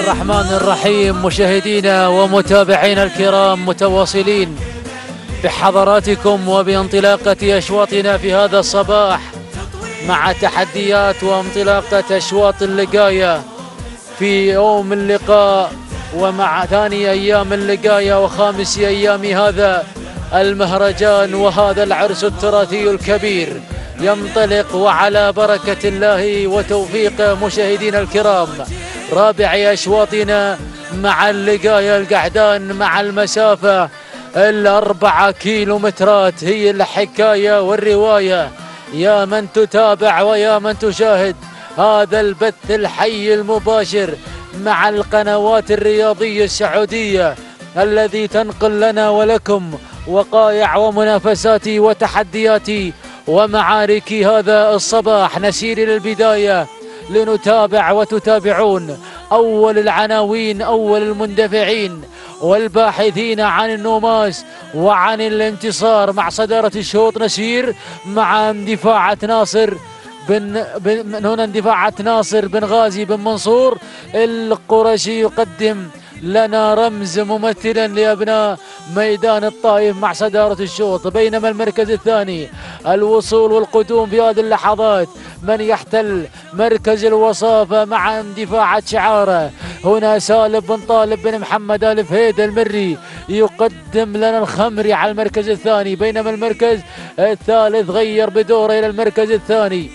الرحمن الرحيم. مشاهدينا ومتابعينا الكرام، متواصلين بحضراتكم وبانطلاقة أشواطنا في هذا الصباح مع تحديات وانطلاقة أشواط اللقاية في يوم اللقاء ومع ثاني أيام اللقاية وخامس أيام هذا المهرجان وهذا العرس التراثي الكبير. ينطلق وعلى بركة الله وتوفيق مشاهدينا الكرام رابع أشواطنا مع اللقاية القعدان مع المسافة 4 كيلومترات. هي الحكاية والرواية يا من تتابع ويا من تشاهد هذا البث الحي المباشر مع القنوات الرياضية السعودية الذي تنقل لنا ولكم وقائع ومنافسات وتحديات ومعارك هذا الصباح. نسير إلى البداية لنتابع وتتابعون أول العناوين، أول المندفعين والباحثين عن النوماس وعن الانتصار مع صدارة الشوط. نسير مع اندفاعة ناصر من هنا اندفاعة ناصر بن غازي بن منصور القرشي يقدم لنا رمز ممثلا لأبناء ميدان الطائف مع صدارة الشوط. بينما المركز الثاني الوصول والقدوم في هذه اللحظات من يحتل مركز الوصافة مع اندفاعة شعاره. هنا سالم بن طالب بن محمد آل فهيد المري يقدم لنا الخمري على المركز الثاني. بينما المركز الثالث غير بدوره إلى المركز الثاني،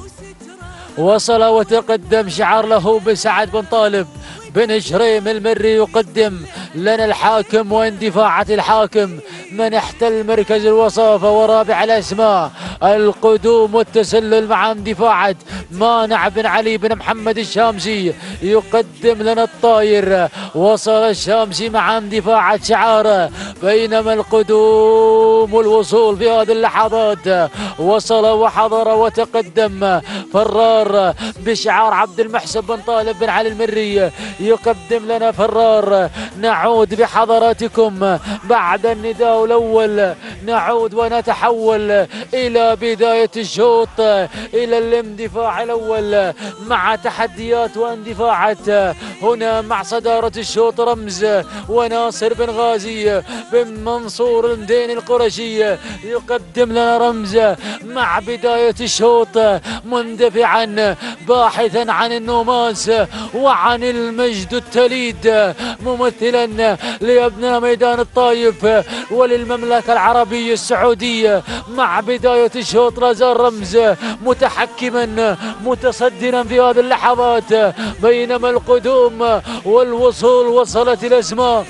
وصل وتقدم شعار له بسعد بن طالب بن شريم المري يقدم لنا الحاكم واندفاعة الحاكم من احتل مركز الوصافة. ورابع الأسماء القدوم والتسلل مع اندفاعة مانع بن علي بن محمد الشامسي يقدم لنا الطاير. وصل الشامسي مع اندفاعة شعاره. بينما القدوم والوصول في هذه اللحظات وصل وحضر وتقدم فرار بشعار عبد المحسن بن طالب بن علي المري يقدم لنا فرار. نعود بحضراتكم بعد النداء الأول، نعود ونتحول إلى بداية الشوط إلى الاندفاع الأول مع تحديات واندفاعات. هنا مع صدارة الشوط رمز وناصر بن غازي بن منصور المديني القرشي يقدم لنا رمز مع بداية الشوط مندفعا باحثا عن النوماس وعن المجد التليد ممثلا لأبناء ميدان الطائف وللمملكة العربية السعودية. مع بداية الشوط رزان رمز متحكما متصدرا في هذه اللحظات. بينما القدوم والوصول وصلت الأسماء،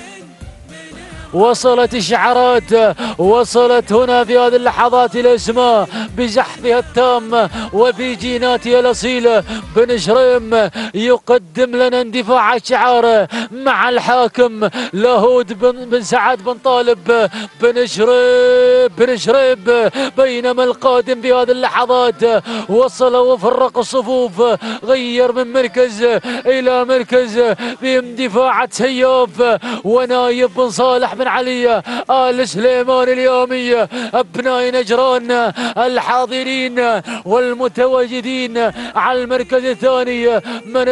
وصلت الشعارات، وصلت هنا في هذه اللحظات الأسماء بزحفها التام وفي جيناتها الأصيلة. بن شريم يقدم لنا اندفاع الشعار مع الحاكم لاهود بن سعد بن طالب بن شريب. بينما القادم في هذه اللحظات وصل وفرق الصفوف، غير من مركز إلى مركز باندفاعة سياف ونايف بن صالح بن علي آل سليمان اليومية. أبناء نجران الحاضرين والمتواجدين على المركز الثاني من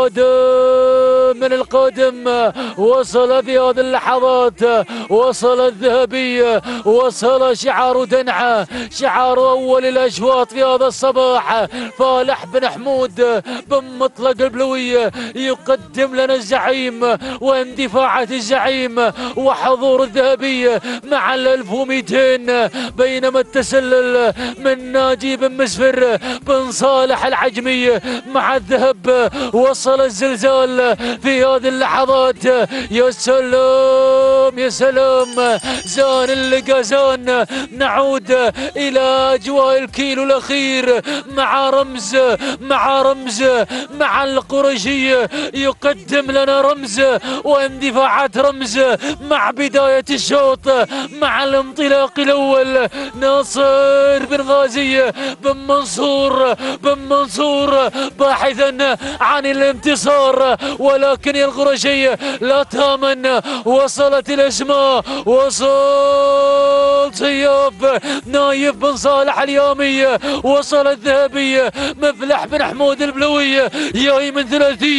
القادم وصل في هذه اللحظات، وصل الذهبي، وصل شعار دنعة، شعار أول الأشواط في هذا الصباح. فالح بن حمود بن مطلق البلوية يقدم لنا الزعيم واندفاعة الزعيم وحضور الذهبية مع 1200. بينما التسلل من ناجي بن مسفر بن صالح العجمي مع الذهب. وصل الزلزال في هذه اللحظات. يا سلام يا سلام، زان اللقا زان. نعود إلى أجواء الكيلو الأخير مع رمز مع القرشي يقدم لنا رمز واندفاعات رمز مع بداية الشوط مع الانطلاق الأول. ناصر بن غازي بن منصور باحثا عن الانتصار، ولكن يا القرشي لا تامن. وصلت الاسماء، وصل سياف نايف بن صالح اليامي، وصل الذهبي مفلح بن حمود البلوي، جاي من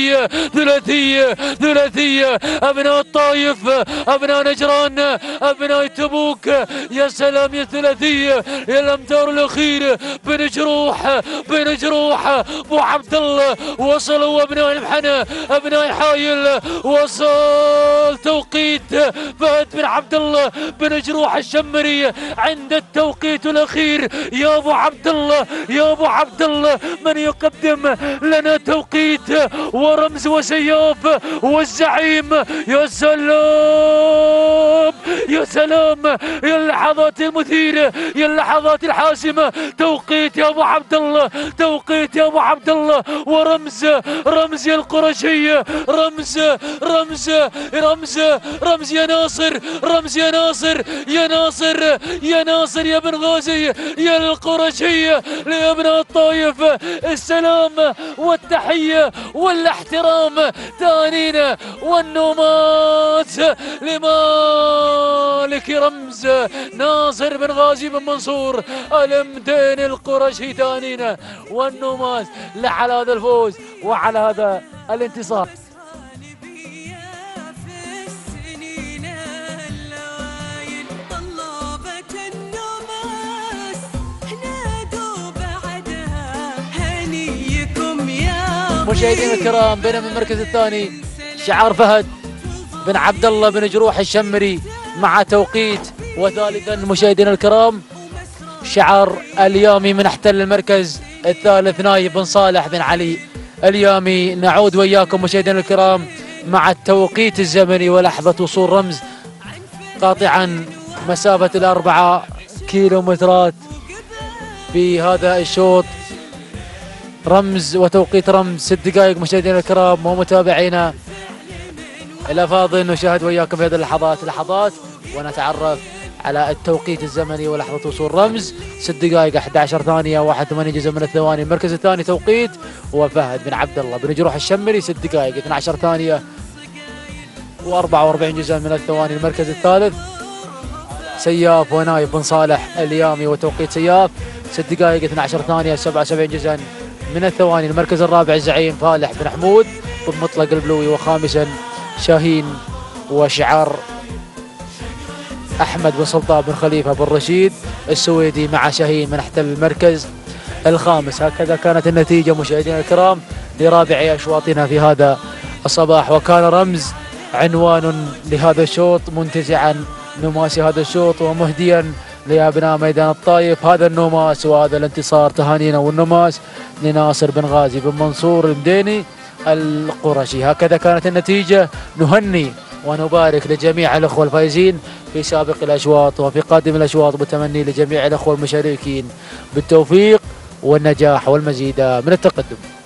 ثلاثية ابناء الطايف، ابناء نجران، ابناء تبوك. يا سلام يا ثلاثية، يا الامتار الاخير. بن جروح ابو عبد الله وصلوا، ابناء المحنى، ابناء حايل. وصل توقيت فهد بن عبد الله بن جروح الشمري عند التوقيت الاخير. يا ابو عبد الله من يقدم لنا توقيت ورمز وسياف والزعيم. يا سلام يا اللحظات المثيرة، يا اللحظات الحاسمة. توقيت يا ابو عبد الله، ورمز يا القرشي، رمز يا ناصر يا بن غازي يا القرشي لابناء الطايف. السلام والتحية والاحترام تانينا والنومات لمالك رمز ناصر بن غازي بن منصور المدين القرشي تانينا والنومات على هذا الفوز وعلى هذا الانتصار. مشاهدينا الكرام، بينما المركز الثاني شعار فهد بن عبد الله بن جروح الشمري مع توقيت. وثالثا مشاهدينا الكرام شعار اليامي من احتل المركز الثالث نايف بن صالح بن علي اليامي. نعود وياكم مشاهدينا الكرام مع التوقيت الزمني ولحظة وصول رمز قاطعا مسافة ال4 كيلومترات في هذا الشوط. رمز وتوقيت رمز 6 دقائق مشاهدينا الكرام ومتابعينا الافاضل. نشاهد وياكم في هذه اللحظات ونتعرف على التوقيت الزمني ولحظة وصول رمز. 6 دقائق 11 ثانية 81 جزء من الثواني. المركز الثاني توقيت وفهد بن عبد الله بن جروح الشمري 6 دقائق 12 ثانية و44 جزء من الثواني. المركز الثالث سياف ونايف بن صالح اليامي وتوقيت سياف 6 دقائق 12 ثانية 77 جزء من الثواني. المركز الرابع الزعيم فالح بن حمود بن مطلق البلوي، وخامسا شاهين وشعار احمد بن سلطان بن خليفه بن رشيد السويدي مع شاهين من احتل المركز الخامس. هكذا كانت النتيجه مشاهدينا الكرام لرابع اشواطنا في هذا الصباح. وكان رمز عنوان لهذا الشوط منتزعا نماسي هذا الشوط ومهديا لابناء ميدان الطايف هذا النماس وهذا الانتصار. تهانينا والنماس لناصر بن غازي بن منصور المديني القرشي. هكذا كانت النتيجة. نهني ونبارك لجميع الأخوة الفائزين في سابق الأشواط وفي قادم الأشواط، بالتمني لجميع الأخوة المشاركين بالتوفيق والنجاح والمزيد من التقدم.